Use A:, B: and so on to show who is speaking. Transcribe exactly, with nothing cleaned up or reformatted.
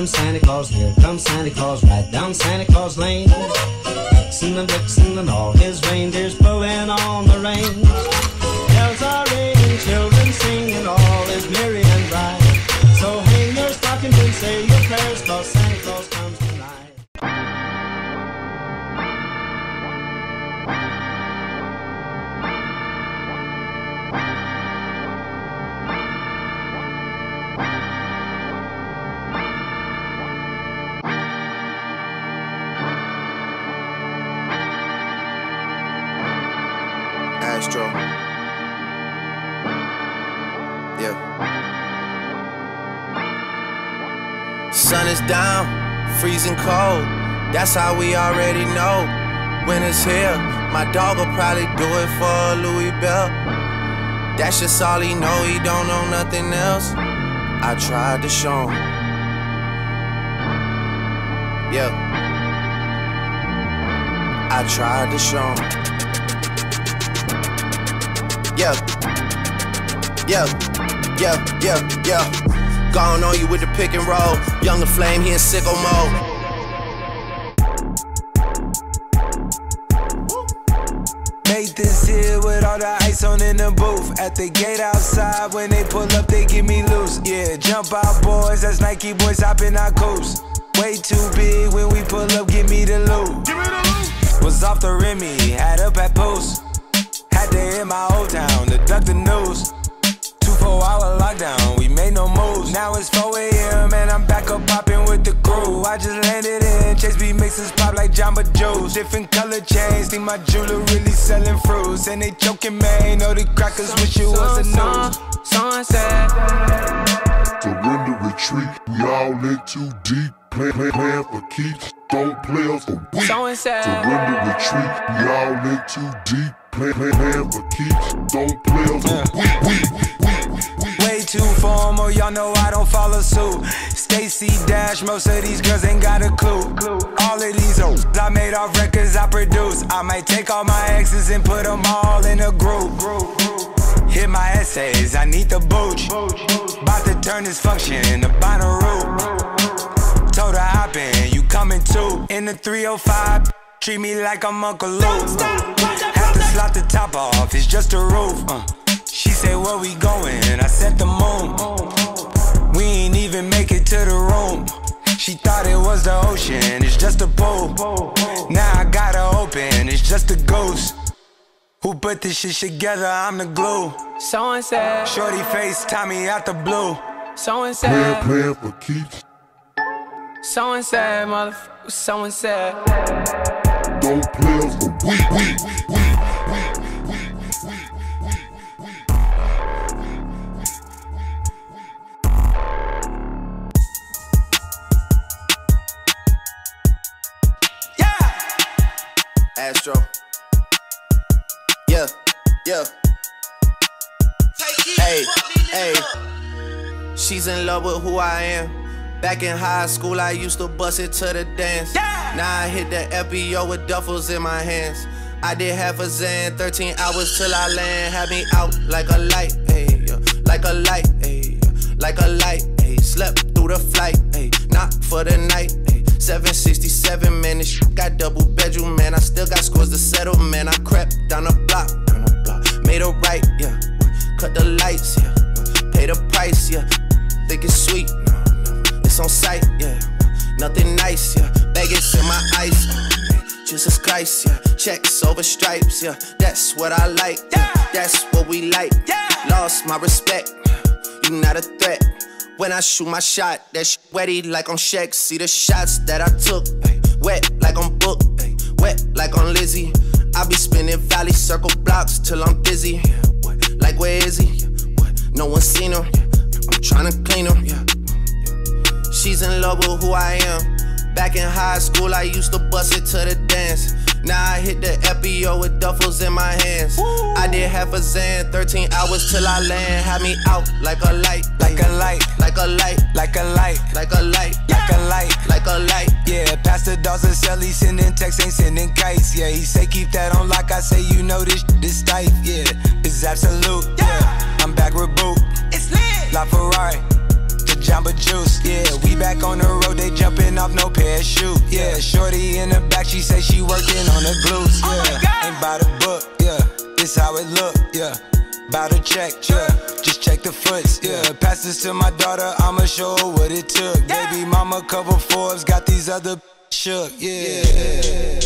A: comes Santa Claus, here comes Santa Claus, right down Santa Claus Lane. Vixen and Blitzen and all his reindeers pulling on the reins. Bells are ringing, children singing, all is merry and bright. So hang your stockings and say your prayers, 'cause Santa Claus comes tonight.
B: Astro. Yeah. Sun is down, freezing cold. That's how we already know. Winter's here. My dog will probably do it for a Louis Bell. That's just all he know. He don't know nothing else. I tried to show him. Yeah. I tried to show him. Yeah, yeah, yeah, yeah, yeah. Gone on you with the pick and roll. Younger flame, he in sicko mode.
C: Made this here with all the ice on in the booth. At the gate outside, when they pull up, they give me loose. Yeah, jump out boys, that's Nike boys hopping our coast. Way too big when we pull up, give me the loot. Give me the loot. Was off the Remy, had up at post. Had to hit my old town to duck the news. Two four hour lockdown, we made no moves. Now it's four A M and I'm back up popping with the crew. I just landed in, Chase B mixes pop like Jamba Joe's. Different color chains, think my jeweler really selling fruits. And they joking, man, know the crackers wish it was a news.
D: Sunset.
E: Surrender, retreat, we all in too deep. Plan, plan, plan for keeps, don't play us for weak. Surrender, retreat, we all in too deep. Plan, plan, plan for keeps, don't play us for weak, weak, weak, weak.
C: Way too formal, y'all know I don't follow suit. Stacy Dash, most of these girls ain't got a clue. All of these hoes I made off records I produce. I might take all my exes and put them all in a group. Hit my essays, I need the booch. About to turn this function into Bonnaroo. Told her hop in, you coming too. In the three oh five, treat me like I'm Uncle Luke. Have to slot the top off, it's just a roof. uh. She said, where we going? I said the moon. We ain't even make it to the room. She thought it was the ocean, it's just a pool. Now I got her open, it's just a ghost. Who put this shit together? I'm the glue.
D: So and said.
C: Shorty face, Tommy out the blue.
D: So and
E: Plan,
D: said.
E: plan for keeps,
D: So and said, motherfucker. So and said.
E: don't play us for weak, weak, weak, weak.
B: Astro. Yeah, yeah. Hey, hey. She's in love with who I am. Back in high school, I used to bust it to the dance. Now I hit the F B O with duffels in my hands. I did half a Zan, thirteen hours till I land. Had me out like a light, ayy, like a light, ayy, like a light, ayy. Slept through the flight, ayy, not for the night, ayy. seven sixty-seven, man, this shit got double bedroom, man. I still got scores to settle, man. I crept down the block, down the block. Made a right, yeah. Cut the lights, yeah. Pay the price, yeah. Think it's sweet, no, no. It's on sight, yeah. Nothing nice, yeah. Baggage in my ice, uh, Jesus Christ, yeah. Checks over stripes, yeah. That's what I like, yeah. That's what we like, yeah. Lost my respect, you not a threat. When I shoot my shot, that shit wetty like on Shaq. See the shots that I took, ay, wet like on Book, ay, wet like on Lizzie. I be spinning valley circle blocks till I'm dizzy. Yeah, what? Like where is he? Yeah, what? No one seen him. Yeah, I'm tryna clean him. Yeah, yeah. She's in love with who I am. Back in high school, I used to bust it to the dance. Now I hit the F B O with duffels in my hands. Woo. I did half a Zan, thirteen hours till I land. Had me out like a light,
C: like a light,
B: like a light,
C: like a light,
B: like a light,
C: like a light,
B: like a light.
C: Yeah, Pastor Dawson sell, he sending texts, ain't sending kites. Yeah, he say keep that on lock. I say you know this this tight. Yeah, it's absolute. Yeah, I'm back with boot. It's lit. La Ferrari, the Jamba Juice. Yeah, we back on the road. jumping off no parachute. Yeah, shorty in the back, she say she working on the glutes. Yeah, ain't by the book. Yeah, this how it look. Yeah, bout to check. Yeah, just check the foots. Yeah, pass this to my daughter, I'ma show her what it took. Baby mama cover Forbes, got these other shook. Yeah.